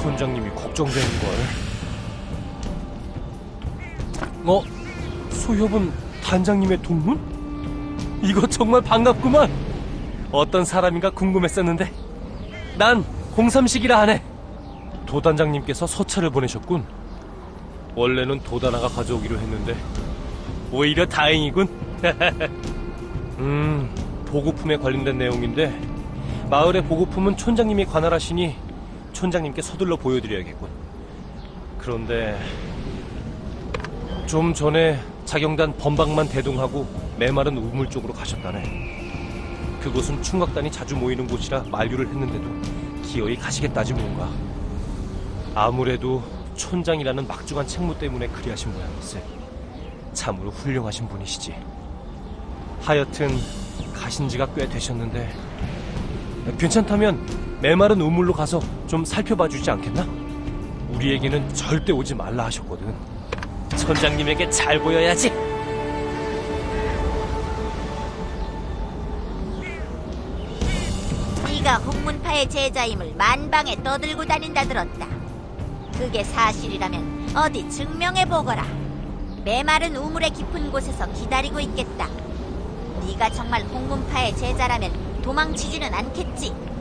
촌장님이 걱정되는걸. 소협은 단장님의 동문? 이거 정말 반갑구만. 어떤 사람인가 궁금했었는데 난 홍삼식이라 하네. 도단장님께서 서찰을 보내셨군. 원래는 도단아가 가져오기로 했는데 오히려 다행이군. 보급품에 관련된 내용인데 마을의 보급품은 촌장님이 관할하시니 촌장님께 서둘러 보여드려야겠군. 그런데 좀 전에 자경단 범박만 대동하고 메마른 우물 쪽으로 가셨다네. 그곳은 충각단이 자주 모이는 곳이라 만류를 했는데도 기어이 가시겠다지 뭔가. 아무래도 촌장이라는 막중한 책무 때문에 그리하신 모양일세. 참으로 훌륭하신 분이시지. 하여튼 가신 지가 꽤 되셨는데 괜찮다면 메마른 우물로 가서 좀 살펴봐 주지 않겠나? 우리에게는 절대 오지 말라 하셨거든. 촌장님에게 잘 보여야지. 네가 홍문파의 제자임을 만방에 떠들고 다닌다 들었다. 그게 사실이라면 어디 증명해보거라. 메마른 우물의 깊은 곳에서 기다리고 있겠다. 네가 정말 홍문파의 제자라면 도망치지는 않겠지.